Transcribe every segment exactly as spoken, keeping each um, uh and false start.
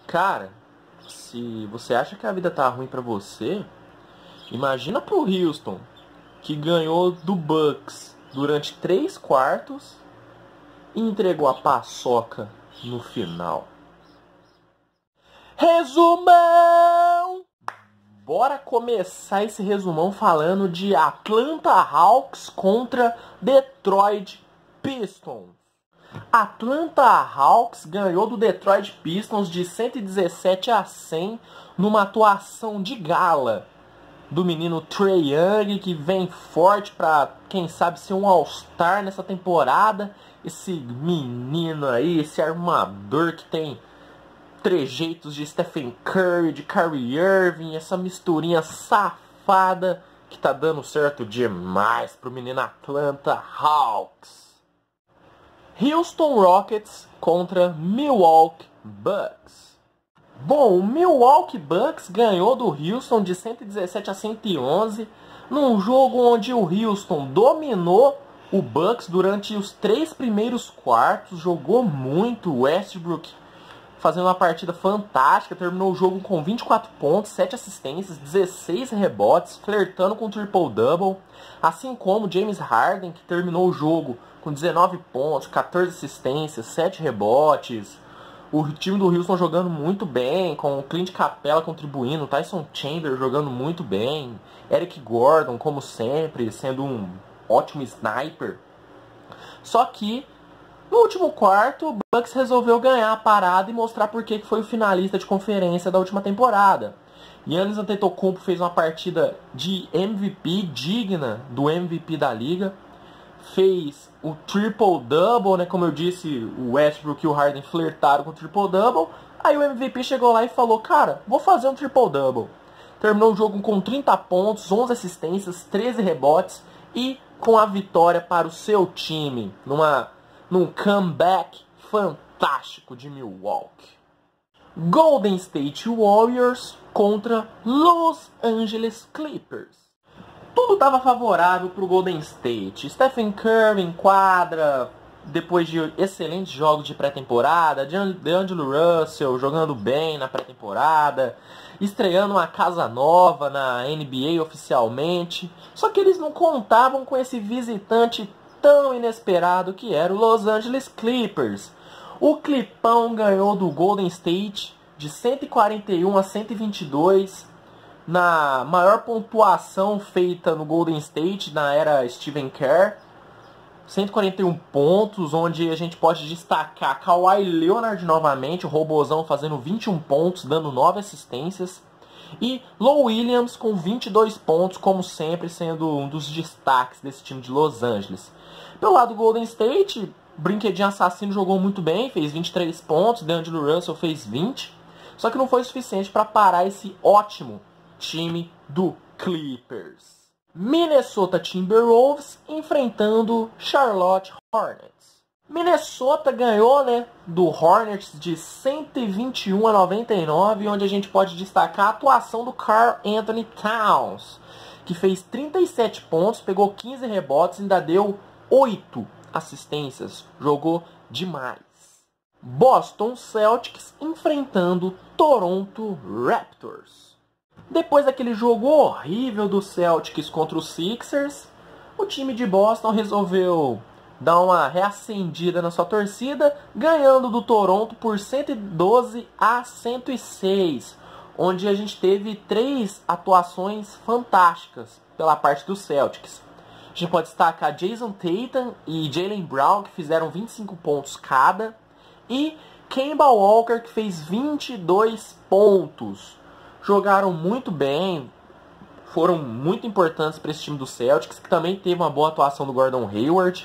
Cara, se você acha que a vida tá ruim pra você, imagina pro Houston, que ganhou do Bucks durante três quartos e entregou a paçoca no final. Resumão! Bora começar esse resumão falando de Atlanta Hawks contra Detroit Pistons. Atlanta Hawks ganhou do Detroit Pistons de cento e dezessete a cem numa atuação de gala do menino Trae Young, que vem forte para, quem sabe, ser um All-Star nessa temporada. Esse menino aí, esse armador que tem trejeitos de Stephen Curry, de Kyrie Irving, essa misturinha safada que tá dando certo demais pro menino Atlanta Hawks. Houston Rockets contra Milwaukee Bucks. Bom, o Milwaukee Bucks ganhou do Houston de cento e dezessete a cento e onze num jogo onde o Houston dominou o Bucks durante os três primeiros quartos, jogou muito. O Westbrook fazendo uma partida fantástica, terminou o jogo com vinte e quatro pontos, sete assistências, dezesseis rebotes, flertando com o triple-double, assim como James Harden, que terminou o jogo com dezenove pontos, quatorze assistências, sete rebotes. O time do Houston jogando muito bem, com o Clint Capela contribuindo, Tyson Chandler jogando muito bem, Eric Gordon, como sempre, sendo um ótimo sniper. Só que no último quarto, o Bucks resolveu ganhar a parada e mostrar por que foi o finalista de conferência da última temporada. Giannis Antetokounmpo fez uma partida de M V P, digna do M V P da liga. Fez o triple-double, né? Como eu disse, o Westbrook e o Harden flertaram com o triple-double. Aí o M V P chegou lá e falou, cara, vou fazer um triple-double. Terminou o jogo com trinta pontos, onze assistências, treze rebotes e com a vitória para o seu time, numa... num comeback fantástico de Milwaukee. Golden State Warriors contra Los Angeles Clippers. Tudo estava favorável para o Golden State. Stephen Curry em quadra, depois de excelentes jogos de pré-temporada. DeAngelo Russell jogando bem na pré-temporada. Estreando uma casa nova na N B A oficialmente. Só que eles não contavam com esse visitante tão inesperado que era o Los Angeles Clippers. O Clipão ganhou do Golden State de cento e quarenta e um a cento e vinte e dois, na maior pontuação feita no Golden State na era Stephen Kerr. cento e quarenta e um pontos, onde a gente pode destacar Kawhi Leonard novamente, o robozão fazendo vinte e um pontos, dando nove assistências. E Lou Williams com vinte e dois pontos, como sempre, sendo um dos destaques desse time de Los Angeles. Pelo lado do Golden State, Brinquedinho Assassino jogou muito bem, fez vinte e três pontos, DeAngelo Russell fez vinte. Só que não foi suficiente para parar esse ótimo time do Clippers. Minnesota Timberwolves enfrentando Charlotte Hornets. Minnesota ganhou, né, do Hornets de cento e vinte e um a noventa e nove, onde a gente pode destacar a atuação do Karl Anthony Towns, que fez trinta e sete pontos, pegou quinze rebotes e ainda deu oito assistências. Jogou demais. Boston Celtics enfrentando Toronto Raptors. Depois daquele jogo horrível do Celtics contra os Sixers, o time de Boston resolveu dar uma reacendida na sua torcida, ganhando do Toronto por cento e doze a cento e seis, onde a gente teve três atuações fantásticas pela parte dos Celtics. A gente pode destacar Jason Tatum e Jaylen Brown, que fizeram vinte e cinco pontos cada, e Kemba Walker, que fez vinte e dois pontos. Jogaram muito bem, foram muito importantes para esse time do Celtics, que também teve uma boa atuação do Gordon Hayward.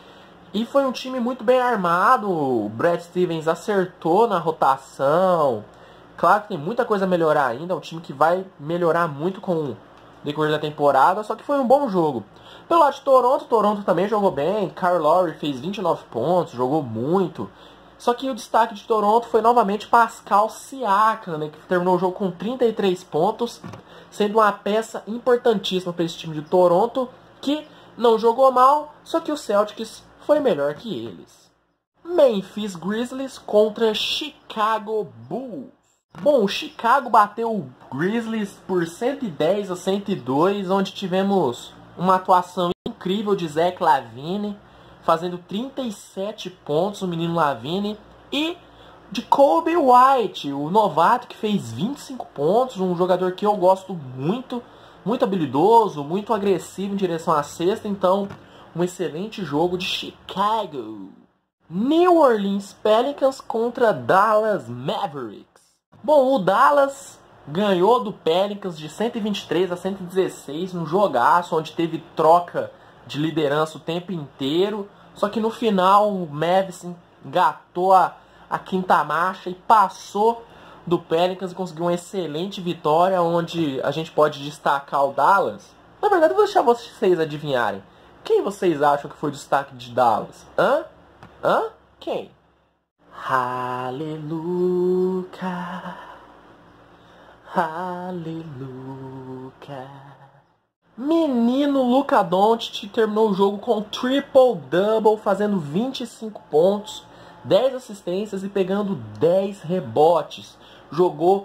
E foi um time muito bem armado, o Brad Stevens acertou na rotação. Claro que tem muita coisa a melhorar ainda, é um time que vai melhorar muito com o decorrer da temporada, só que foi um bom jogo. Pelo lado de Toronto, Toronto também jogou bem, Kyle Lowry fez vinte e nove pontos, jogou muito. Só que o destaque de Toronto foi novamente Pascal Siakam, né, que terminou o jogo com trinta e três pontos, sendo uma peça importantíssima para esse time de Toronto, que não jogou mal, só que o Celtics foi melhor que eles. Memphis Grizzlies contra Chicago Bulls. Bom, o Chicago bateu o Grizzlies por cento e dez a cento e dois, onde tivemos uma atuação incrível de Zach LaVine, fazendo trinta e sete pontos, o menino LaVine, e de Coby White, o novato que fez vinte e cinco pontos, um jogador que eu gosto muito, muito habilidoso, muito agressivo em direção à cesta, então um excelente jogo de Chicago. New Orleans Pelicans contra Dallas Mavericks. Bom, o Dallas ganhou do Pelicans de cento e vinte e três a cento e dezesseis num jogaço onde teve troca de liderança o tempo inteiro. Só que no final o Mavis engatou a, a quinta marcha e passou do Pelicans e conseguiu uma excelente vitória, onde a gente pode destacar o Dallas. Na verdade, eu vou deixar vocês adivinharem. Quem vocês acham que foi o destaque de Dallas? Hã? Hã? Quem? Aleluia, aleluia. Menino Luka Doncic terminou o jogo com triple-double, fazendo vinte e cinco pontos, dez assistências e pegando dez rebotes. Jogou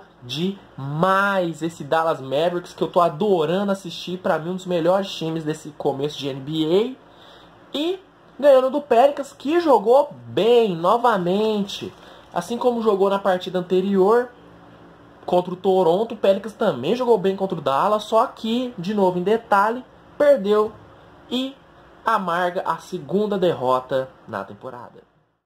demais esse Dallas Mavericks, que eu tô adorando assistir. Para mim, um dos melhores times desse começo de N B A. E ganhando do Pelicans, que jogou bem novamente. Assim como jogou na partida anterior contra o Toronto, o Pelicans também jogou bem contra o Dallas, só que, de novo em detalhe, perdeu e amarga a segunda derrota na temporada.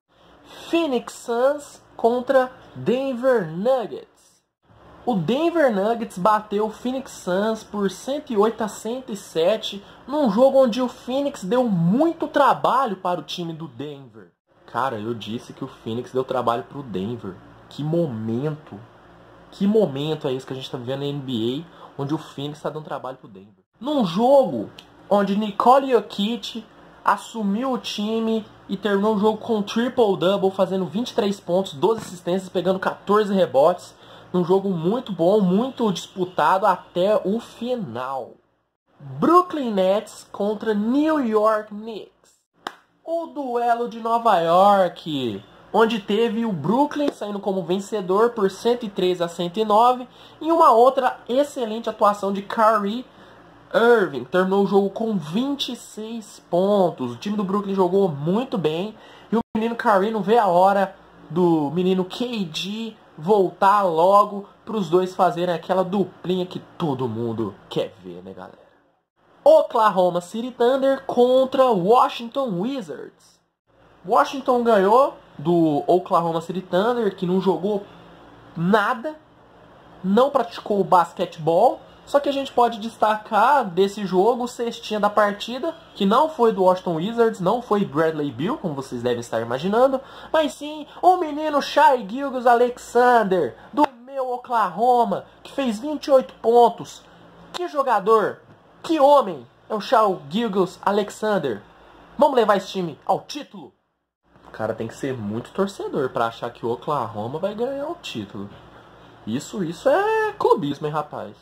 Phoenix Suns contra Denver Nuggets. O Denver Nuggets bateu o Phoenix Suns por cento e oito a cento e sete num jogo onde o Phoenix deu muito trabalho para o time do Denver. Cara, eu disse que o Phoenix deu trabalho para o Denver. Que momento! Que momento é esse que a gente está vivendo na N B A, onde o Phoenix está dando trabalho para o Denver. Num jogo onde Nikola Jokic assumiu o time e terminou o jogo com um triple-double, fazendo vinte e três pontos, doze assistências, pegando quatorze rebotes. Um jogo muito bom, muito disputado até o final. Brooklyn Nets contra New York Knicks. O duelo de Nova York, onde teve o Brooklyn saindo como vencedor por cento e três a cento e nove. E uma outra excelente atuação de Kyrie Irving. Terminou o jogo com vinte e seis pontos. O time do Brooklyn jogou muito bem. E o menino Kyrie não vê a hora do menino K D voltar logo para os dois fazerem aquela duplinha que todo mundo quer ver, né, galera? Oklahoma City Thunder contra Washington Wizards. Washington ganhou do Oklahoma City Thunder, que não jogou nada, não praticou o basquetebol. Só que a gente pode destacar desse jogo o cestinha da partida, que não foi do Washington Wizards, não foi Bradley Beal, como vocês devem estar imaginando, mas sim o menino Shai Gilgeous-Alexander, do meu Oklahoma, que fez vinte e oito pontos. Que jogador, que homem é o Shai Gilgeous-Alexander. Vamos levar esse time ao título? O cara tem que ser muito torcedor para achar que o Oklahoma vai ganhar o título. Isso, isso é clubismo, hein, rapaz?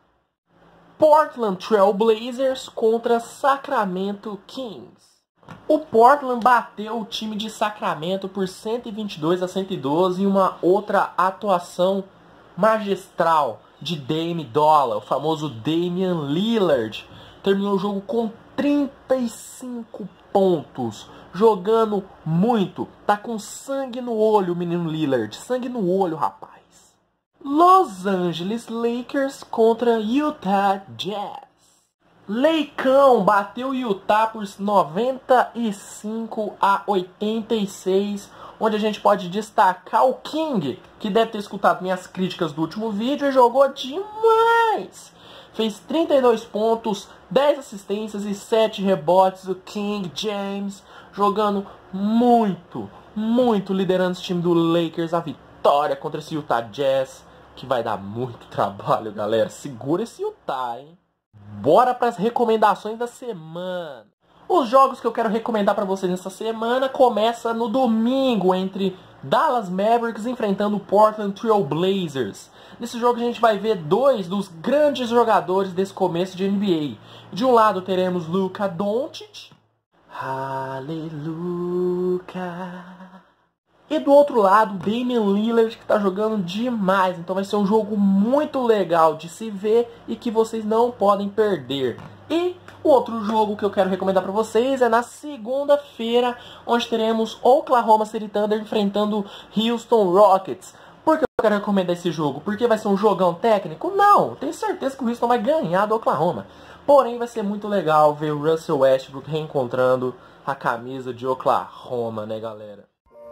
Portland Trail Blazers contra Sacramento Kings. O Portland bateu o time de Sacramento por cento e vinte e dois a cento e doze em uma outra atuação magistral de Dame Dolla, o famoso Damian Lillard. Terminou o jogo com trinta e cinco pontos, jogando muito. Tá com sangue no olho o menino Lillard, sangue no olho, rapaz. Los Angeles Lakers contra Utah Jazz. Leicão bateu o Utah por noventa e cinco a oitenta e seis, onde a gente pode destacar o King, que deve ter escutado minhas críticas do último vídeo e jogou demais. Fez trinta e dois pontos, dez assistências e sete rebotes. O King James jogando muito, muito, liderando esse time do Lakers a vitória contra esse Utah Jazz, que vai dar muito trabalho, galera. Segura esse Utah, hein? Bora para as recomendações da semana. Os jogos que eu quero recomendar para vocês nessa semana começa no domingo, entre Dallas Mavericks enfrentando o Portland Trail Blazers. Nesse jogo a gente vai ver dois dos grandes jogadores desse começo de N B A. De um lado teremos Luka Doncic. Aleluia. E do outro lado, Damian Lillard, que está jogando demais. Então vai ser um jogo muito legal de se ver e que vocês não podem perder. E o outro jogo que eu quero recomendar para vocês é na segunda-feira, onde teremos Oklahoma City Thunder enfrentando Houston Rockets. Por que eu quero recomendar esse jogo? Porque vai ser um jogão técnico? Não, tenho certeza que o Houston vai ganhar do Oklahoma. Porém, vai ser muito legal ver o Russell Westbrook reencontrando a camisa de Oklahoma, né, galera?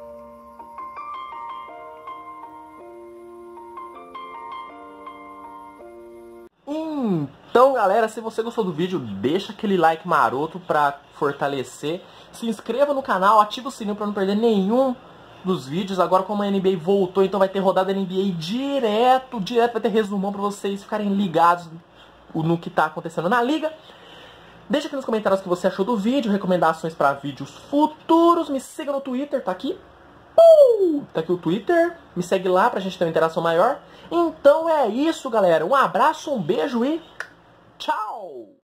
Então, galera, se você gostou do vídeo, deixa aquele like maroto pra fortalecer. Se inscreva no canal, ativa o sininho pra não perder nenhum dos vídeos. Agora, como a N B A voltou, então vai ter rodada N B A direto, direto vai ter resumão pra vocês ficarem ligados no que tá acontecendo na liga. Deixa aqui nos comentários o que você achou do vídeo, recomendações pra vídeos futuros. Me siga no Twitter, tá aqui. Uh, tá aqui o Twitter, me segue lá pra gente ter uma interação maior. Então é isso, galera. Um abraço, um beijo e tchau!